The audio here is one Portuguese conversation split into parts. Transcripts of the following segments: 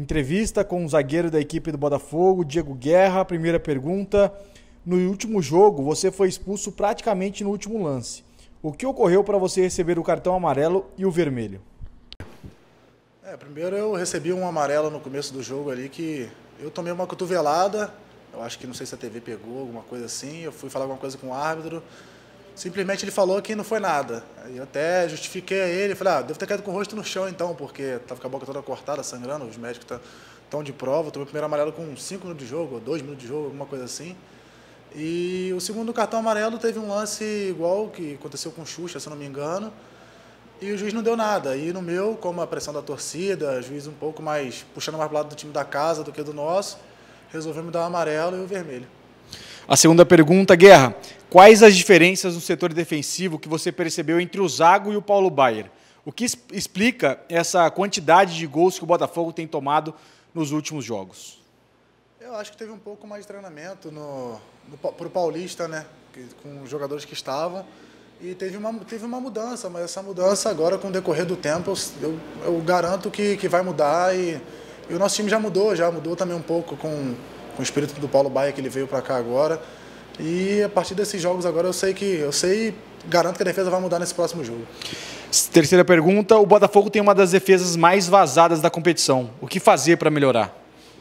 Entrevista com o zagueiro da equipe do Botafogo, Diego Guerra. Primeira pergunta. No último jogo, você foi expulso praticamente no último lance. O que ocorreu para você receber o cartão amarelo e o vermelho? Primeiro eu recebi um amarelo no começo do jogo ali que eu tomei uma cotovelada. Eu acho que não sei se a TV pegou, alguma coisa assim. Eu fui falar alguma coisa com o árbitro. Simplesmente ele falou que não foi nada. Eu até justifiquei a ele. Falei, devo ter caído com o rosto no chão então, porque estava com a boca toda cortada, sangrando. Os médicos estão de prova. Eu tomei o primeiro amarelo com 5 minutos de jogo, ou 2 minutos de jogo, alguma coisa assim. E o segundo cartão amarelo teve um lance igual que aconteceu com o Xuxa, se eu não me engano. E o juiz não deu nada. E no meu, como a pressão da torcida, o juiz um pouco mais puxando mais para o lado do time da casa do que do nosso, resolveu me dar o amarelo e o vermelho. A segunda pergunta, Guerra. Quais as diferenças no setor defensivo que você percebeu entre o Zago e o Paulo Baier? O que explica essa quantidade de gols que o Botafogo tem tomado nos últimos jogos? Eu acho que teve um pouco mais de treinamento para o Paulista, né? Com os jogadores que estavam. E teve uma mudança, mas essa mudança agora, com o decorrer do tempo, eu garanto que vai mudar. E o nosso time já mudou também um pouco com o espírito do Paulo Baier, que ele veio para cá agora. E a partir desses jogos agora garanto que a defesa vai mudar nesse próximo jogo. Terceira pergunta, o Botafogo tem uma das defesas mais vazadas da competição. O que fazer para melhorar?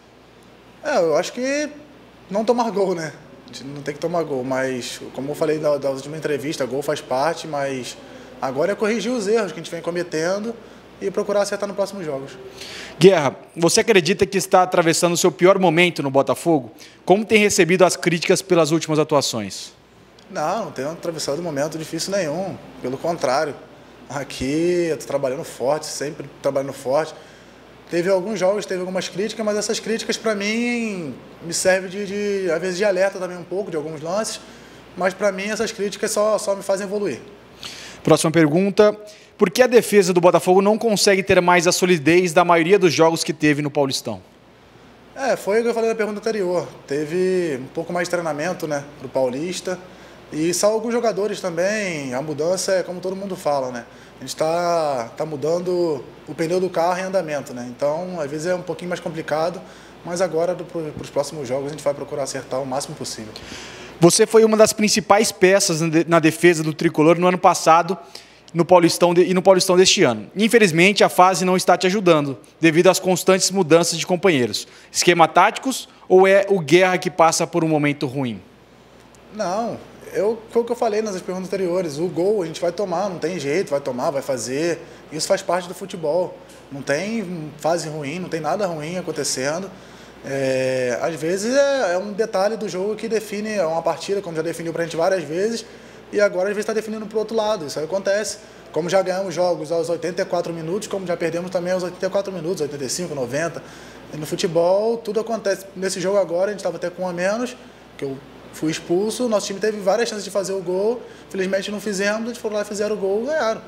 Eu acho que não tomar gol, né? A gente não tem que tomar gol, mas como eu falei da última entrevista, gol faz parte, mas agora é corrigir os erros que a gente vem cometendo e procurar acertar nos próximos jogos. Guerra, você acredita que está atravessando o seu pior momento no Botafogo? Como tem recebido as críticas pelas últimas atuações? Não tenho atravessado um momento difícil nenhum, pelo contrário. Aqui eu estou trabalhando forte, sempre trabalhando forte. Teve alguns jogos, teve algumas críticas, mas essas críticas para mim me servem às vezes de alerta também um pouco, de alguns lances, mas para mim essas críticas só me fazem evoluir. Próxima pergunta, por que a defesa do Botafogo não consegue ter mais a solidez da maioria dos jogos que teve no Paulistão? Foi o que eu falei na pergunta anterior, teve um pouco mais de treinamento, né, do Paulista, e só alguns jogadores também, a mudança é como todo mundo fala, né? A gente está mudando o pneu do carro em andamento, né? Então, às vezes é um pouquinho mais complicado, mas agora, para os próximos jogos, a gente vai procurar acertar o máximo possível. Você foi uma das principais peças na defesa do Tricolor no ano passado no Paulistão e no Paulistão deste ano. Infelizmente, a fase não está te ajudando, devido às constantes mudanças de companheiros. Esquema táticos ou é o Guerra que passa por um momento ruim? Não. Foi o que eu falei nas perguntas anteriores, o gol a gente vai tomar, não tem jeito, vai tomar, vai fazer, isso faz parte do futebol, não tem fase ruim, não tem nada ruim acontecendo, às vezes é um detalhe do jogo que define uma partida, como já definiu pra gente várias vezes, e agora às vezes está definindo pro outro lado, isso aí acontece, como já ganhamos jogos aos 84 minutos, como já perdemos também aos 84 minutos, 85, 90, e no futebol tudo acontece, nesse jogo agora a gente estava até com um a menos, que eu fui expulso, nosso time teve várias chances de fazer o gol, felizmente não fizemos, eles foram lá e fizeram o gol e ganharam.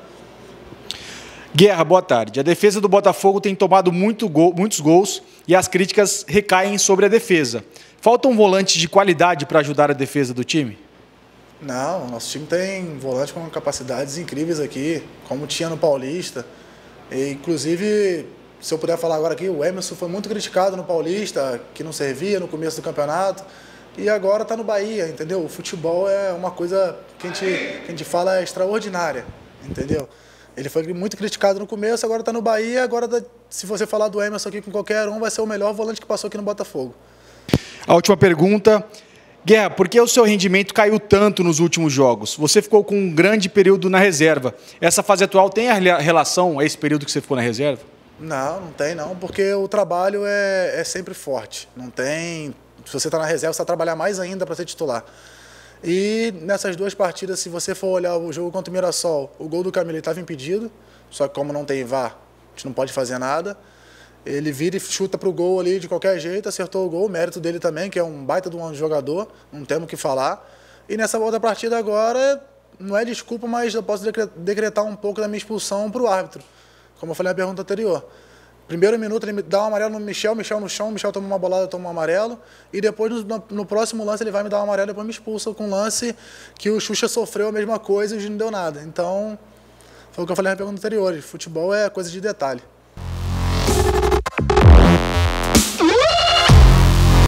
Guerra, boa tarde. A defesa do Botafogo tem tomado muitos gols e as críticas recaem sobre a defesa. Falta um volante de qualidade para ajudar a defesa do time? Não, nosso time tem volante com capacidades incríveis aqui, como tinha no Paulista. E, inclusive, se eu puder falar agora aqui, o Emerson foi muito criticado no Paulista, que não servia no começo do campeonato. E agora está no Bahia, entendeu? O futebol é uma coisa que a gente fala extraordinária, entendeu? Ele foi muito criticado no começo, agora está no Bahia, agora se você falar do Emerson aqui com qualquer um, vai ser o melhor volante que passou aqui no Botafogo. A última pergunta. Guerra, por que o seu rendimento caiu tanto nos últimos jogos? Você ficou com um grande período na reserva. Essa fase atual tem a relação a esse período que você ficou na reserva? Não tem não, porque o trabalho é sempre forte, não tem... Se você está na reserva, você vai trabalhar mais ainda para ser titular. E nessas duas partidas, se você for olhar o jogo contra o Mirassol, o gol do Camilo estava impedido, só que como não tem VAR, a gente não pode fazer nada. Ele vira e chuta para o gol ali de qualquer jeito, acertou o gol, o mérito dele também, que é um baita de um jogador, não temos o que falar. E nessa outra partida agora, não é desculpa, mas eu posso decretar um pouco da minha expulsão para o árbitro, como eu falei na pergunta anterior. Primeiro minuto ele dá um amarelo no Michel no chão, o Michel toma uma bolada, toma um amarelo, e depois no próximo lance ele vai me dar um amarelo e depois me expulsa com um lance que o Xuxa sofreu a mesma coisa e não deu nada. Então, foi o que eu falei na pergunta anterior, futebol é coisa de detalhe.